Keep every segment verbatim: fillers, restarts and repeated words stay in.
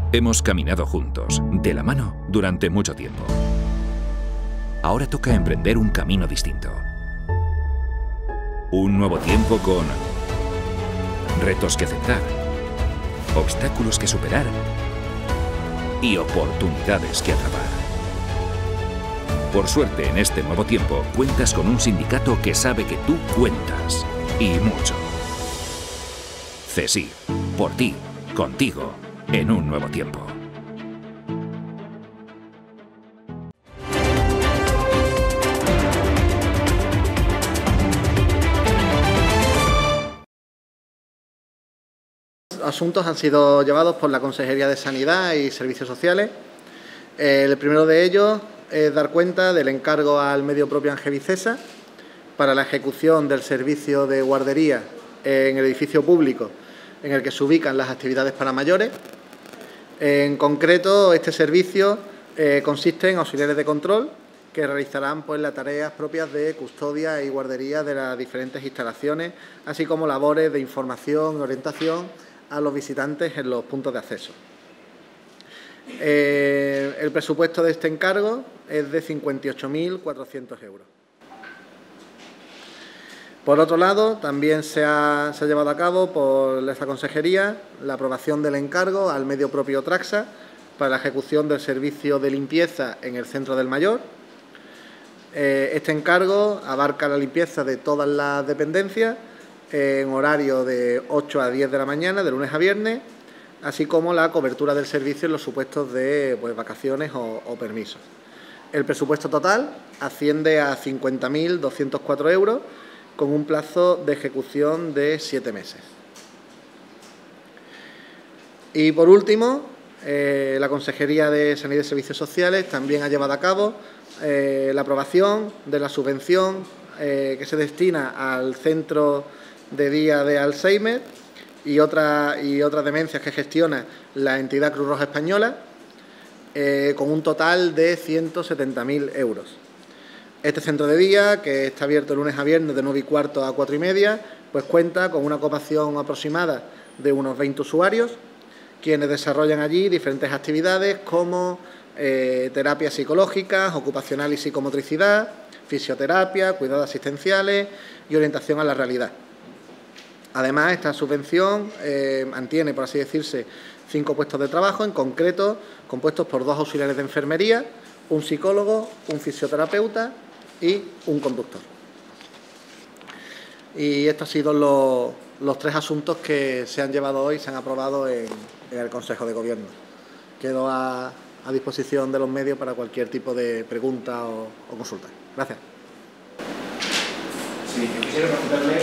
Hemos caminado juntos, de la mano, durante mucho tiempo. Ahora toca emprender un camino distinto. Un nuevo tiempo con retos que aceptar, obstáculos que superar y oportunidades que atrapar. Por suerte, en este nuevo tiempo, cuentas con un sindicato que sabe que tú cuentas, y mucho. CESIF, por ti, contigo, en un nuevo tiempo. Asuntos han sido llevados por la Consejería de Sanidad y Servicios Sociales. El primero de ellos es dar cuenta del encargo al medio propio Angevicesa para la ejecución del servicio de guardería en el edificio público en el que se ubican las actividades para mayores. En concreto, este servicio eh, consiste en auxiliares de control que realizarán pues, las tareas propias de custodia y guardería de las diferentes instalaciones, así como labores de información y orientación a los visitantes en los puntos de acceso. Eh, el presupuesto de este encargo es de cincuenta y ocho mil cuatrocientos euros. Por otro lado, también se ha, se ha llevado a cabo por esta consejería la aprobación del encargo al medio propio Traxa para la ejecución del servicio de limpieza en el Centro del Mayor. Eh, este encargo abarca la limpieza de todas las dependencias en horario de ocho a diez de la mañana, de lunes a viernes, así como la cobertura del servicio en los supuestos de pues, vacaciones o, o permisos. El presupuesto total asciende a cincuenta mil doscientos cuatro euros, con un plazo de ejecución de siete meses. Y por último, eh, la Consejería de Sanidad y Servicios Sociales también ha llevado a cabo eh, la aprobación de la subvención eh, que se destina al Centro de Día de Alzheimer y, otra, y otras demencias que gestiona la entidad Cruz Roja Española, eh, con un total de ciento setenta mil euros. Este centro de día, que está abierto de lunes a viernes de nueve y cuarto a cuatro y media, pues cuenta con una ocupación aproximada de unos veinte usuarios, quienes desarrollan allí diferentes actividades como eh, terapias psicológicas, ocupacional y psicomotricidad, fisioterapia, cuidados asistenciales y orientación a la realidad. Además, esta subvención eh, mantiene, por así decirse, cinco puestos de trabajo, en concreto compuestos por dos auxiliares de enfermería, un psicólogo, un fisioterapeuta y un conductor. Y estos han sido los, los tres asuntos que se han llevado hoy y se han aprobado en, en el Consejo de Gobierno. Quedo a, a disposición de los medios para cualquier tipo de pregunta o, o consulta. Gracias. Sí, yo quisiera preguntarle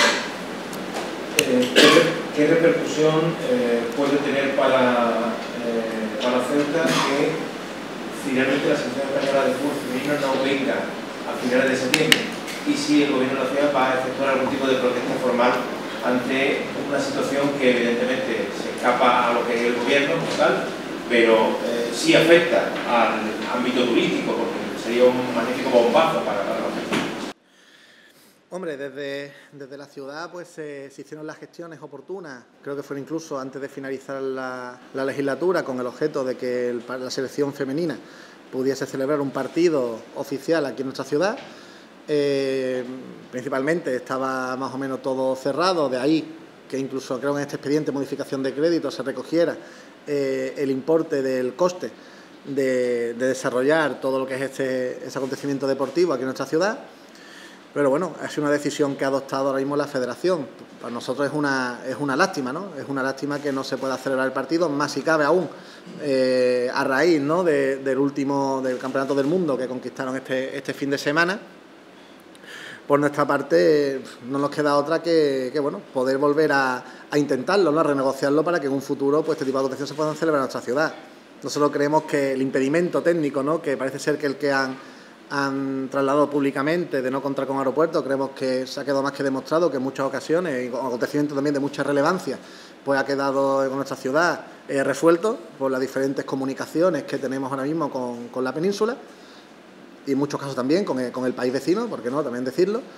eh, qué repercusión eh, puede tener para, eh, para Ceuta que finalmente la Asociación Española de Fútbol Femenino no venga a finales de septiembre, y si el Gobierno de la ciudad va a efectuar algún tipo de protesta formal ante una situación que evidentemente se escapa a lo que es el Gobierno como tal, pero eh, sí afecta al ámbito turístico, porque sería un magnífico bombazo para, para la ciudad. Hombre, desde, desde la ciudad pues eh, se hicieron las gestiones oportunas, creo que fueron incluso antes de finalizar la, la legislatura, con el objeto de que el, la selección femenina pudiese celebrar un partido oficial aquí en nuestra ciudad. Eh, principalmente estaba más o menos todo cerrado, de ahí que incluso creo que en este expediente de modificación de crédito se recogiera eh, el importe del coste de, de desarrollar todo lo que es este, ese acontecimiento deportivo aquí en nuestra ciudad. Pero bueno, ha sido una decisión que ha adoptado ahora mismo la Federación. Para nosotros es una, es una lástima, ¿no? Es una lástima que no se pueda celebrar el partido, más si cabe aún, eh, a raíz, ¿no?, de, del último, del Campeonato del Mundo que conquistaron este, este fin de semana. Por nuestra parte, no nos queda otra que, que bueno, poder volver a, a intentarlo, ¿no?, a renegociarlo para que en un futuro pues, este tipo de acontecimientos se puedan celebrar en nuestra ciudad. Nosotros creemos que el impedimento técnico, ¿no?, que parece ser que el que han... han trasladado públicamente de no contar con aeropuertos, creemos que se ha quedado más que demostrado que en muchas ocasiones, y con acontecimientos también de mucha relevancia, pues ha quedado en nuestra ciudad eh, resuelto por las diferentes comunicaciones que tenemos ahora mismo con, con la península, y en muchos casos también con el, con el país vecino, por qué no también decirlo,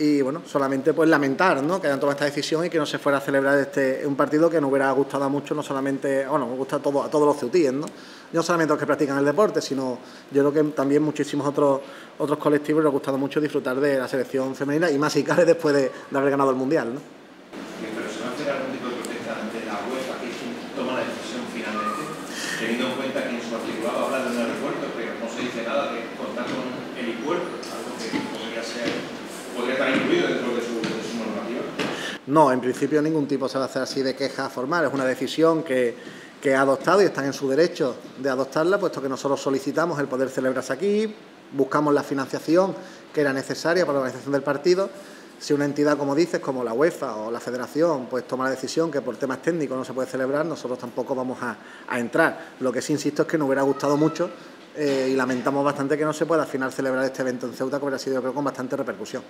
Y bueno, solamente pues lamentar, ¿no?, que hayan tomado esta decisión y que no se fuera a celebrar este un partido que nos hubiera gustado mucho, no solamente, bueno, nos gusta a, todo, a todos los ceutíes, ¿no? No solamente a los que practican el deporte, sino yo creo que también muchísimos otros otros colectivos les ha gustado mucho disfrutar de la selección femenina y más si cabe después de, de haber ganado el Mundial, ¿no? Pero se va a hacer algún tipo de protesta ante la UEFA, que es quien toma la decisión finalmente, teniendo en cuenta que en su articulado habla de un aeropuerto, pero no se dice nada de contar con un helipuerto, algo que podría ser, podría estar incluido dentro de su, de su normativa. No, en principio ningún tipo se va a hacer así de queja formal, es una decisión que, que ha adoptado y están en su derecho de adoptarla, puesto que nosotros solicitamos el poder celebrarse aquí, buscamos la financiación que era necesaria para la organización del partido. Si una entidad, como dices, como la UEFA o la Federación, pues toma la decisión que por temas técnicos no se puede celebrar, nosotros tampoco vamos a, a entrar. Lo que sí insisto es que nos hubiera gustado mucho eh, y lamentamos bastante que no se pueda al final celebrar este evento en Ceuta, que hubiera sido, yo creo, con bastante repercusión.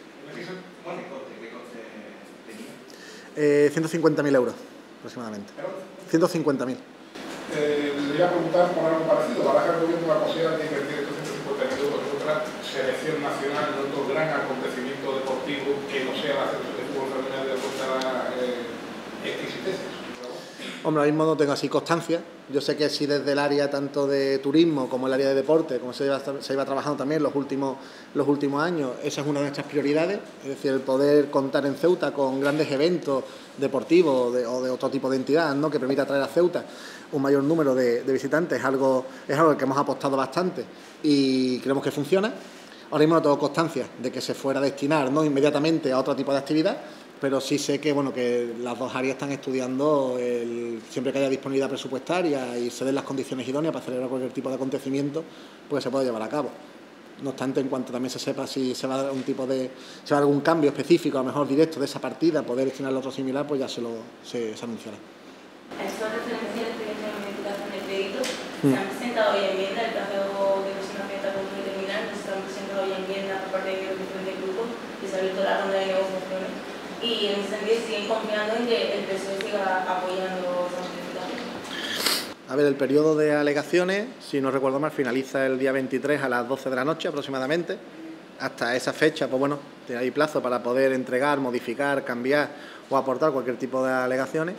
Eh, ciento cincuenta mil euros, aproximadamente. ciento cincuenta mil. Eh, le iba a preguntar por algo parecido. ¿Para que el gobierno va a considerar de invertir estos ciento cincuenta mil euros en otra selección nacional, en otro gran acontecimiento deportivo que no sea la selección de fútbol femenina de vuelta eh, esta existencia? Hombre, ahora mismo no tengo así constancia. Yo sé que si desde el área tanto de turismo como el área de deporte, como se iba, se iba trabajando también los últimos, los últimos años, esa es una de nuestras prioridades, es decir, el poder contar en Ceuta con grandes eventos deportivos de, o de otro tipo de entidad, ¿no?, que permita traer a Ceuta un mayor número de, de visitantes, es algo, es algo que hemos apostado bastante y creemos que funciona. Ahora mismo no tengo constancia de que se fuera a destinar, no inmediatamente a otro tipo de actividad, pero sí sé que bueno que las dos áreas están estudiando el, siempre que haya disponibilidad presupuestaria y se den las condiciones idóneas para celebrar cualquier tipo de acontecimiento, pues se puede llevar a cabo. No obstante, en cuanto también se sepa si se va a dar un tipo de, se va a dar algún cambio específico, a lo mejor directo de esa partida, poder destinarlo a otro similar, pues ya se lo se, se anunciará. Esto referencia a la experiencia de modificación de créditos. Se han presentado hoy enmiendas, el caso de que es una meta con muy terminal, se han presentado hoy enmiendas por parte de diferentes grupos y se ha abierto la ronda de negociaciones. Y en ese sentido siguen confiando en que el P S O E siga apoyando esa modificación. A ver, el periodo de alegaciones, si no recuerdo mal, finaliza el día veintitrés a las doce de la noche aproximadamente. Hasta esa fecha, pues bueno, hay plazo para poder entregar, modificar, cambiar o aportar cualquier tipo de alegaciones.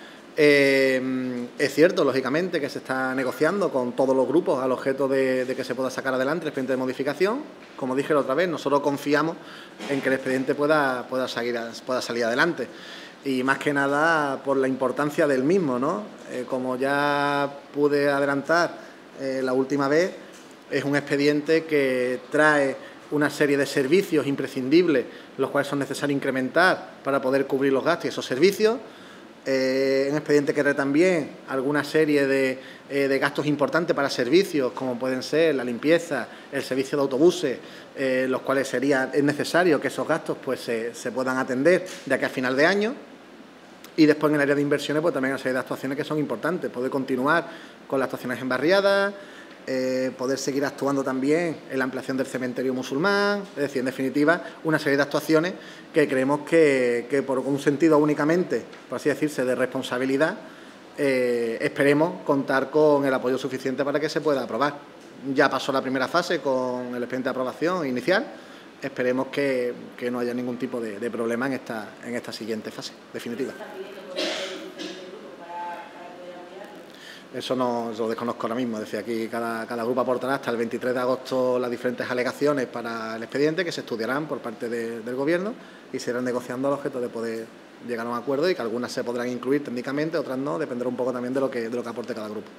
Eh, es cierto, lógicamente, que se está negociando con todos los grupos al objeto de, de que se pueda sacar adelante el expediente de modificación. Como dije la otra vez, nosotros confiamos en que el expediente pueda, pueda, seguir, pueda salir adelante. Y más que nada por la importancia del mismo, ¿no? Eh, como ya pude adelantar eh, la última vez, es un expediente que trae una serie de servicios imprescindibles, los cuales son necesarios incrementar para poder cubrir los gastos y esos servicios. Eh, un expediente que trae también alguna serie de, eh, de gastos importantes para servicios, como pueden ser la limpieza, el servicio de autobuses, eh, los cuales sería es necesario que esos gastos pues se, se puedan atender de aquí a final de año. Y después en el área de inversiones pues también hay una serie de actuaciones que son importantes, poder continuar con las actuaciones en barriadas, eh, poder seguir actuando también en la ampliación del cementerio musulmán, es decir, en definitiva, una serie de actuaciones que creemos que, que por un sentido únicamente, por así decirse, de responsabilidad, eh, esperemos contar con el apoyo suficiente para que se pueda aprobar. Ya pasó la primera fase con el expediente de aprobación inicial, esperemos que, que no haya ningún tipo de, de problema en esta, en esta siguiente fase definitiva. Eso no lo desconozco ahora mismo, es decir, aquí cada, cada grupo aportará hasta el veintitrés de agosto las diferentes alegaciones para el expediente que se estudiarán por parte de, del Gobierno y se irán negociando al objeto de poder llegar a un acuerdo y que algunas se podrán incluir técnicamente, otras no, dependerá un poco también de lo que, de lo que aporte cada grupo.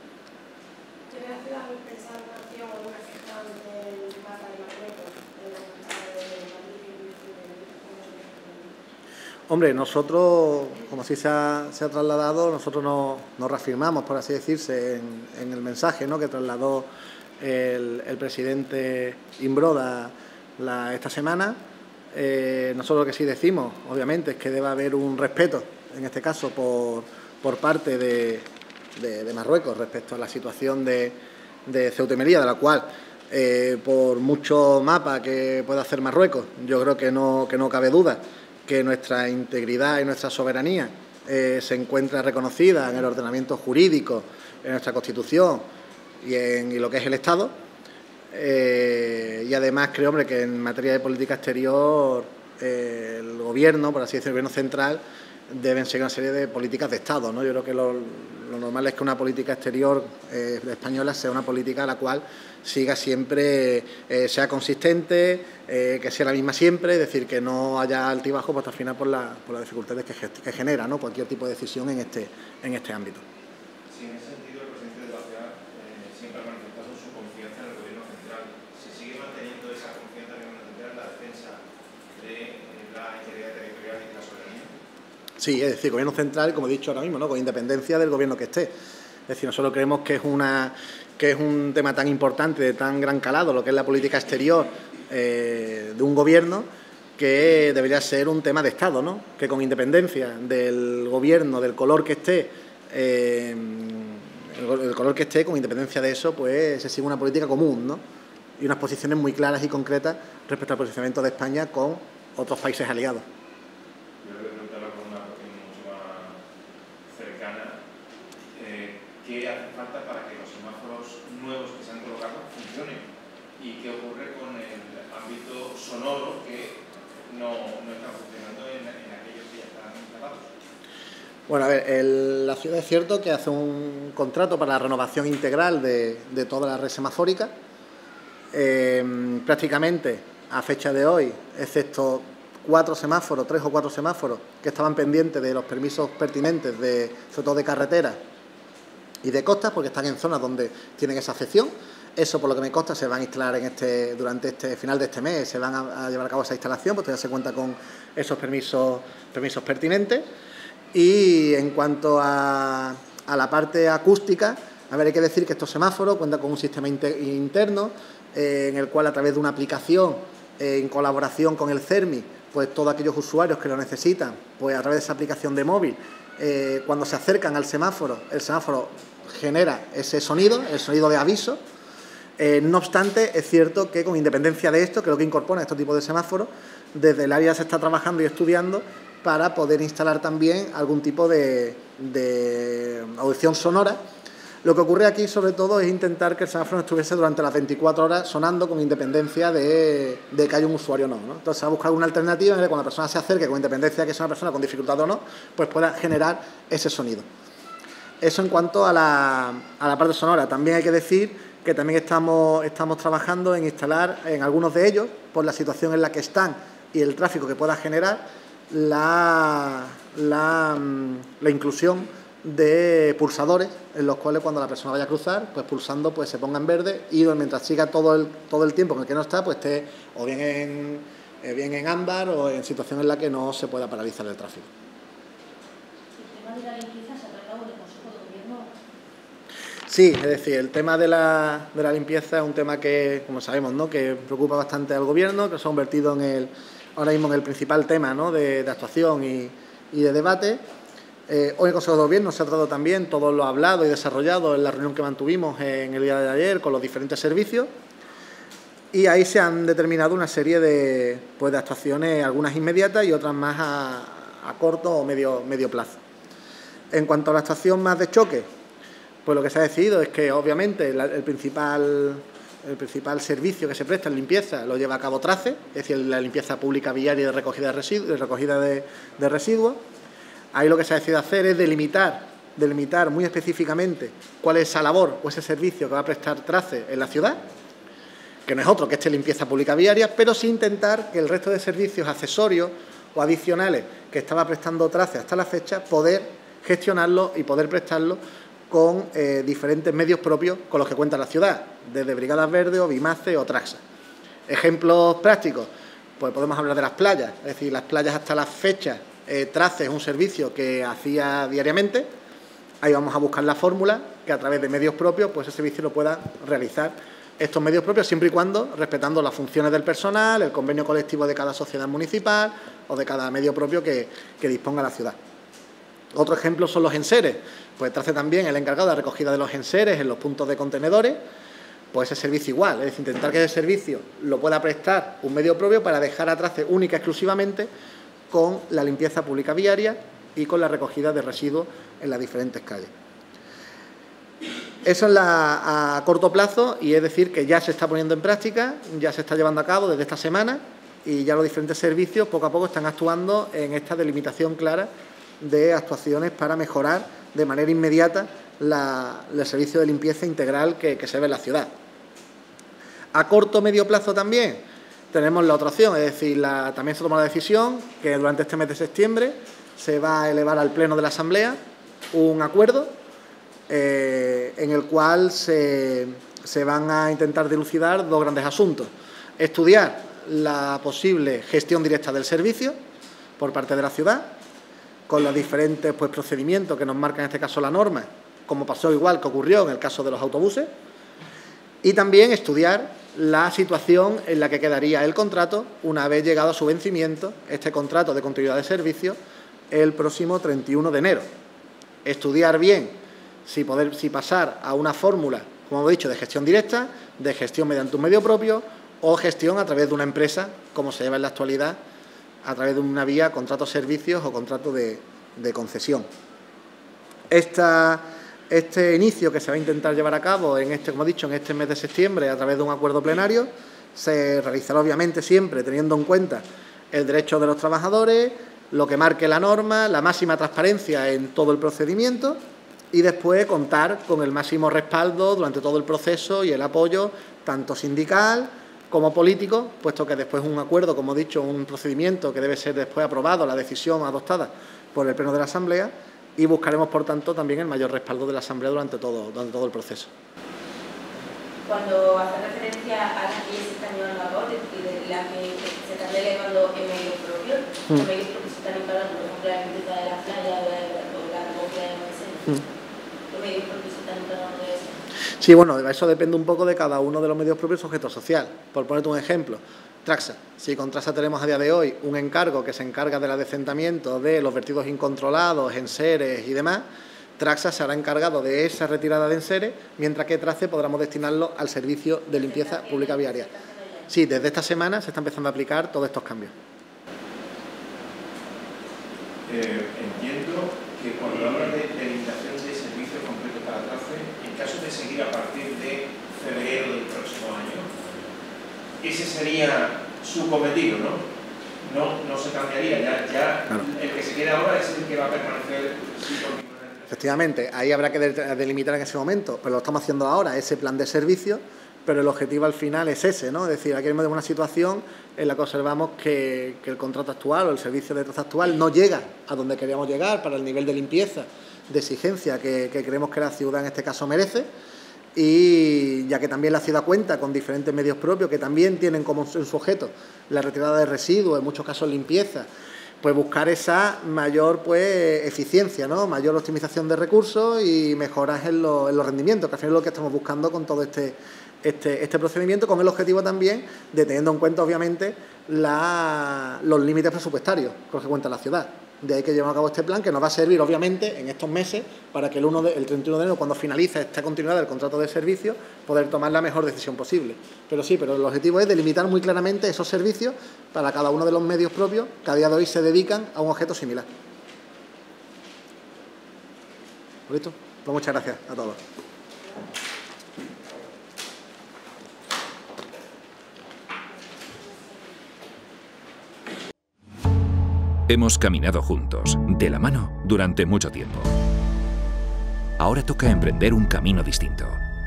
Hombre, nosotros, como así se ha, se ha trasladado, nosotros nos, nos reafirmamos, por así decirse, en, en el mensaje, ¿no?, que trasladó el, el presidente Imbroda la, esta semana. Eh, nosotros lo que sí decimos, obviamente, es que debe haber un respeto, en este caso, por, por parte de, de, de Marruecos respecto a la situación de, de Ceuta y Melilla, de la cual, eh, por mucho mapa que pueda hacer Marruecos, yo creo que no, que no cabe duda que nuestra integridad y nuestra soberanía eh, se encuentra reconocida en el ordenamiento jurídico, en nuestra Constitución y en y lo que es el Estado. Eh, y además creo, hombre, que en materia de política exterior eh, el gobierno, por así decirlo, el gobierno central, deben seguir una serie de políticas de Estado, ¿no? Yo creo que lo, lo normal es que una política exterior eh, española sea una política a la cual siga siempre, eh, sea consistente, eh, que sea la misma siempre, es decir, que no haya altibajo pues, al final por, la, por las dificultades que, que genera, ¿no? Cualquier tipo de decisión en este, en este ámbito. Sí, en ese sentido, el presidente de la ciudad eh, siempre ha manifestado su confianza en el Gobierno central. ¿Se sigue manteniendo esa confianza en el Gobierno central en la defensa de eh, la integridad territorial y de la soberanía? Sí, es decir, Gobierno central, como he dicho ahora mismo, ¿no? Con independencia del Gobierno que esté. Es decir, nosotros creemos que es, una, que es un tema tan importante, de tan gran calado, lo que es la política exterior eh, de un Gobierno, que debería ser un tema de Estado, ¿no? Que con independencia del Gobierno, del color que esté, eh, el, el color que esté, con independencia de eso, pues se sigue una política común, ¿no? Y unas posiciones muy claras y concretas respecto al posicionamiento de España con otros países aliados. ¿Qué hace falta para que los semáforos nuevos que se han colocado funcionen? ¿Y qué ocurre con el ámbito sonoro que no, no está funcionando en, en aquellos que ya están instalados? Bueno, a ver, el, la ciudad es cierto que hace un contrato para la renovación integral de, de toda la red semafórica. Eh, prácticamente, a fecha de hoy, excepto cuatro semáforos, tres o cuatro semáforos que estaban pendientes de los permisos pertinentes, de, sobre todo de carreteras y de costas, porque están en zonas donde tienen esa afección. Eso, por lo que me consta, se van a instalar en este, durante este final de este mes, se van a, a llevar a cabo esa instalación, pues ya se cuenta con esos permisos, permisos pertinentes. Y en cuanto a, a la parte acústica, a ver, hay que decir que estos semáforos cuentan con un sistema inter, interno, eh, en el cual, a través de una aplicación, eh, en colaboración con el CERMI, pues todos aquellos usuarios que lo necesitan, pues a través de esa aplicación de móvil, eh, cuando se acercan al semáforo, el semáforo genera ese sonido, el sonido de aviso. Eh, no obstante, es cierto que con independencia de esto, que es lo que incorpora este tipo de semáforos, desde el área se está trabajando y estudiando para poder instalar también algún tipo de, de audición sonora. Lo que ocurre aquí, sobre todo, es intentar que el semáforo estuviese durante las veinticuatro horas sonando con independencia de, de que haya un usuario o no, ¿no? Entonces, se va a buscar una alternativa en la que cuando la persona se acerque, con independencia de que sea una persona con dificultad o no, pues pueda generar ese sonido. Eso en cuanto a la, a la parte sonora. También hay que decir que también estamos, estamos trabajando en instalar en algunos de ellos, por la situación en la que están y el tráfico que pueda generar, la, la, la inclusión de pulsadores en los cuales cuando la persona vaya a cruzar, pues pulsando pues se ponga en verde y mientras siga todo el, todo el tiempo en el que no está, pues esté o bien en, eh, bien en ámbar o en situación en la que no se pueda paralizar el tráfico. ¿El tema de la limpieza se ha tratado en el Consejo de Gobierno? Sí, es decir, el tema de la, de la limpieza es un tema que, como sabemos, ¿no?, que preocupa bastante al Gobierno, que se ha convertido en el, ahora mismo en el principal tema, ¿no?, de, de actuación y, y de debate. Eh, hoy en el Consejo de Gobierno se ha tratado también todo lo hablado y desarrollado en la reunión que mantuvimos en el día de ayer con los diferentes servicios, y ahí se han determinado una serie de, pues, de actuaciones, algunas inmediatas y otras más a, a corto o medio, medio plazo. En cuanto a la actuación más de choque, pues lo que se ha decidido es que obviamente la, el, principal, el principal servicio que se presta en limpieza lo lleva a cabo TRACE, es decir, la limpieza pública viaria de recogida de residuos, de recogida de, de residuos. Ahí lo que se ha decidido hacer es delimitar, delimitar muy específicamente cuál es esa labor o ese servicio que va a prestar TRACE en la ciudad, que no es otro que este limpieza pública viaria, pero sí intentar que el resto de servicios accesorios o adicionales que estaba prestando TRACE hasta la fecha, poder gestionarlo y poder prestarlo con eh, diferentes medios propios con los que cuenta la ciudad, desde Brigadas Verdes o BIMACE o Traxa. Ejemplos prácticos, pues podemos hablar de las playas, es decir, las playas hasta la fecha, eh, TRACE es un servicio que hacía diariamente. Ahí vamos a buscar la fórmula que a través de medios propios pues ese servicio lo pueda realizar estos medios propios, siempre y cuando respetando las funciones del personal, el convenio colectivo de cada sociedad municipal o de cada medio propio que, que disponga la ciudad. Otro ejemplo son los enseres. Pues TRACE también el encargado de la recogida de los enseres en los puntos de contenedores, pues ese servicio igual, es decir, intentar que ese servicio lo pueda prestar un medio propio para dejar a TRACE única y exclusivamente con la limpieza pública viaria y con la recogida de residuos en las diferentes calles. Eso es la, a corto plazo, y es decir que ya se está poniendo en práctica, ya se está llevando a cabo desde esta semana y ya los diferentes servicios poco a poco están actuando en esta delimitación clara de actuaciones para mejorar de manera inmediata la, el servicio de limpieza integral que, que se ve en la ciudad. A corto o medio plazo también tenemos la otra opción, es decir, la, también se toma la decisión que durante este mes de septiembre se va a elevar al Pleno de la Asamblea un acuerdo eh, en el cual se, se van a intentar dilucidar dos grandes asuntos. Estudiar la posible gestión directa del servicio por parte de la ciudad, con los diferentes pues, procedimientos que nos marca en este caso la norma, como pasó igual que ocurrió en el caso de los autobuses, y también estudiar la situación en la que quedaría el contrato una vez llegado a su vencimiento, este contrato de continuidad de servicio, el próximo treinta y uno de enero. Estudiar bien si, poder, si pasar a una fórmula, como hemos dicho, de gestión directa, de gestión mediante un medio propio, o gestión a través de una empresa, como se lleva en la actualidad, a través de una vía contrato servicios o contrato de, de concesión. Esta, este inicio que se va a intentar llevar a cabo, en este, como he dicho, en este mes de septiembre, a través de un acuerdo plenario, se realizará obviamente siempre teniendo en cuenta el derecho de los trabajadores, lo que marque la norma, la máxima transparencia en todo el procedimiento y después contar con el máximo respaldo durante todo el proceso y el apoyo tanto sindical como político, puesto que después un acuerdo, como he dicho, un procedimiento que debe ser después aprobado, la decisión adoptada por el Pleno de la Asamblea, y buscaremos, por tanto, también el mayor respaldo de la Asamblea durante todo, durante todo el proceso. Cuando hace referencia a las que se están llevando a cabo, es decir, de las que se están elevando en medios propios, mm. los medios propios se están encargando, por ejemplo, la limpieza de la playa o la recogida de almacenes, los medios propios se están encargando de eso. Sí, bueno, eso depende un poco de cada uno de los medios propios sujeto social. Por ponerte un ejemplo, Traxa. Si con Traxa tenemos a día de hoy un encargo que se encarga del adecentamiento de los vertidos incontrolados, enseres y demás, Traxa se hará encargado de esa retirada de enseres, mientras que Trace podremos destinarlo al servicio de limpieza pública viaria. Sí, desde esta semana se está empezando a aplicar todos estos cambios. Eh, entiendo que cuando hablan de delimitación de servicios completos para Trace, en caso de seguir a partir de febrero del próximo año, ese sería su cometido, ¿no? No, no se cambiaría, ya, ya claro. El que se queda ahora es el que va a permanecer sin continuar. Efectivamente, ahí habrá que delimitar en ese momento, pero lo estamos haciendo ahora, ese plan de servicio, pero el objetivo al final es ese, ¿no? Es decir, aquí tenemos una situación en la que observamos que, que el contrato actual o el servicio de traza actual no llega a donde queríamos llegar para el nivel de limpieza, de exigencia que, que creemos que la ciudad en este caso merece, y ya que también la ciudad cuenta con diferentes medios propios que también tienen como en su objeto la retirada de residuos, en muchos casos limpieza, pues buscar esa mayor pues eficiencia, ¿no? Mayor optimización de recursos y mejoras en, lo, en los rendimientos, que al final es lo que estamos buscando con todo este, este, este procedimiento, con el objetivo también de teniendo en cuenta obviamente la, los límites presupuestarios con los que cuenta la ciudad. De ahí que llevamos a cabo este plan, que nos va a servir obviamente en estos meses para que el, uno de, el treinta y uno de enero, cuando finalice esta continuidad del contrato de servicio, poder tomar la mejor decisión posible. Pero sí, pero el objetivo es delimitar muy claramente esos servicios para cada uno de los medios propios que a día de hoy se dedican a un objeto similar. ¿Listo? Pues muchas gracias a todos. Hemos caminado juntos, de la mano, durante mucho tiempo. Ahora toca emprender un camino distinto.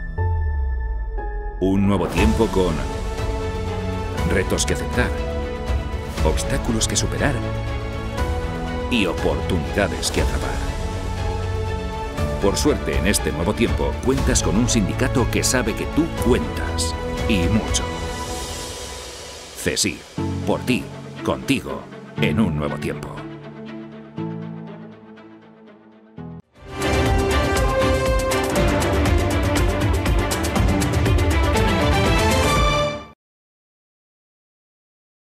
Un nuevo tiempo con retos que aceptar, obstáculos que superar y oportunidades que atrapar. Por suerte, en este nuevo tiempo, cuentas con un sindicato que sabe que tú cuentas, y mucho. CESIF, por ti, contigo, en un nuevo tiempo.